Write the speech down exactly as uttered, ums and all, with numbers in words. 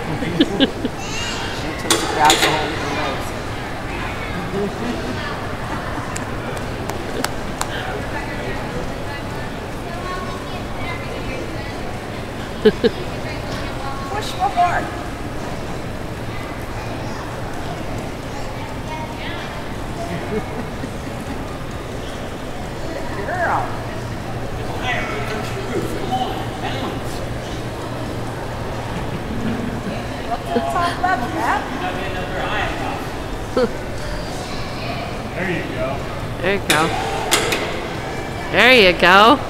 Until she grabs a hold of her nose. Push more hard. Good girl. What's the top left, Gab? There you go. There you go. There you go.